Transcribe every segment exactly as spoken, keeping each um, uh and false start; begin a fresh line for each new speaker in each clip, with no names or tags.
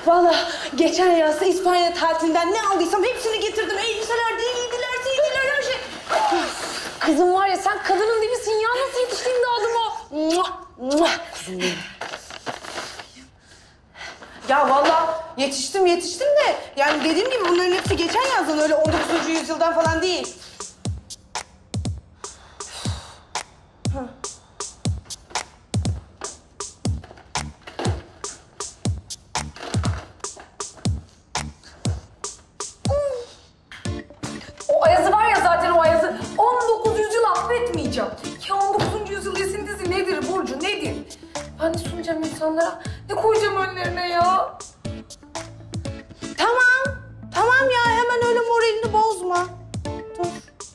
Vallahi geçen yaz İspanya tatilinden ne aldıysam hepsini getirdim. Elbiseler, D V D'ler, C D'ler, her şey.
Kızım var ya sen kadının dibisin ya. Nasıl yetiştiğini de aldım o.
Kızım benim. Ya vallahi yetiştim yetiştim de yani dediğim gibi bunların hepsi geçen yazdan, öyle on dokuzuncu yüzyıldan falan değil.
O Ayaz'ı var ya zaten o Ayaz'ı on dokuz yüzyıl affetmeyeceğim. Ya on dokuzuncu yüzyıl esintisi nedir Burcu nedir? Ben de sunacağım insanlara. Ne koyacağım önlerine ya?
Tamam. Tamam ya, hemen öyle moralini bozma. Dur.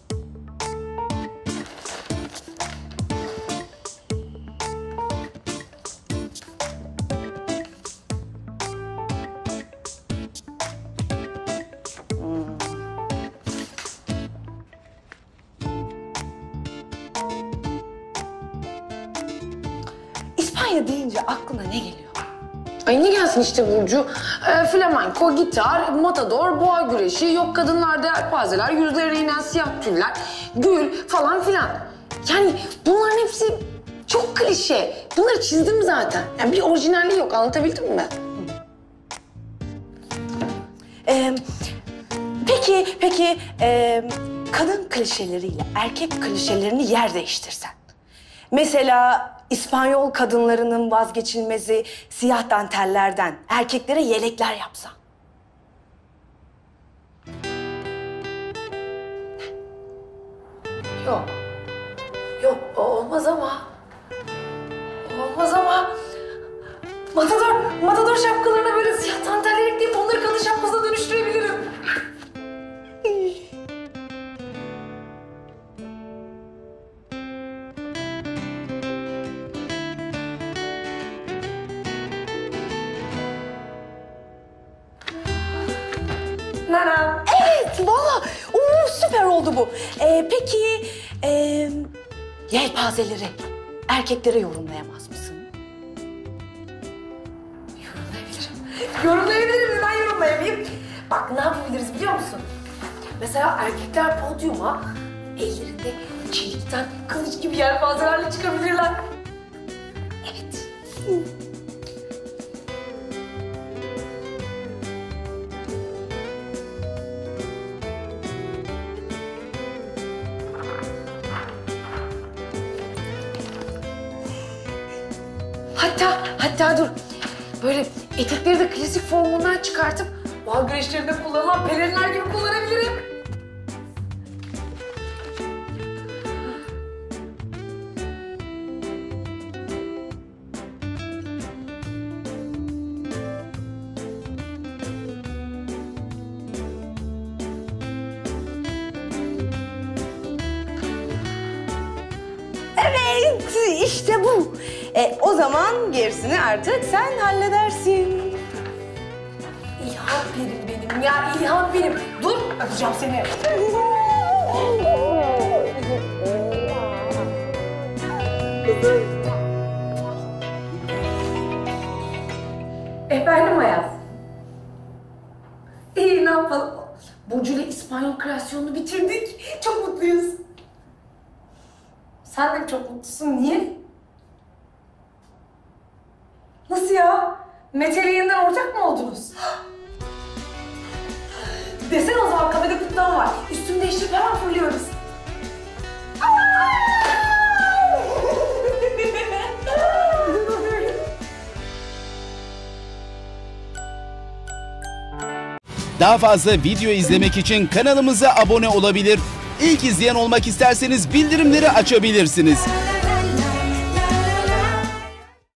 İspanya deyince aklına ne geliyor?
Ay ne gelsin işte Burcu? Ee, flamenko, gitar, matador, boğa güreşi, yok kadınlarda yelpazeler, yüzlerine inen siyah tüller, gül falan filan. Yani bunların hepsi çok klişe. Bunları çizdim zaten. Yani bir orijinalliği yok. Anlatabildim mi ben?
Ee, peki, peki ee, kadın klişeleriyle erkek klişelerini yer değiştirsen. Mesela İspanyol kadınlarının vazgeçilmezi siyah dantellerden erkeklere yelekler yapsan.
Yok. Yok o olmaz ama. Olmaz ama. Matador, matador şapkalarına böyle siyah danteller ekleyip onları kadın şapkasına dönüştürebilirim. Nana.
Evet, valla oo, süper oldu bu. Ee, peki, ee, yelpazeleri erkeklere yorumlayamaz mısın?
Yorumlayabilirim. Yorumlayabilirim. Neden yorumlayamayayım? Bak ne yapabiliriz biliyor musun? Mesela erkekler podyuma ellerinde çelikten kılıç gibi yelpazelerle çıkabilirler. Evet. Hatta, hatta dur. Böyle etekleri de klasik formundan çıkartıp boğa güreşlerinde kullanılan pelerinler gibi kullanabilirim.
Evet, işte bu. E, o zaman gerisini artık sen halledersin.
İlham benim benim ya, ilham benim. Dur, öpeceğim seni. Efendim Ayaz? İyi, ne yapalım? Burcu ile İspanyol kreasyonunu bitirdik. Çok mutluyuz. Sen de çok mutlusun. Niye? Nasıl ya? Mete'yle yeniden ortak mı oldunuz? Desene o zaman, kafede kutlama var. Üstümü değiştirip hemen fırlıyoruz.
Daha fazla video izlemek için kanalımıza abone olabilir. İlk izleyen olmak isterseniz bildirimleri açabilirsiniz.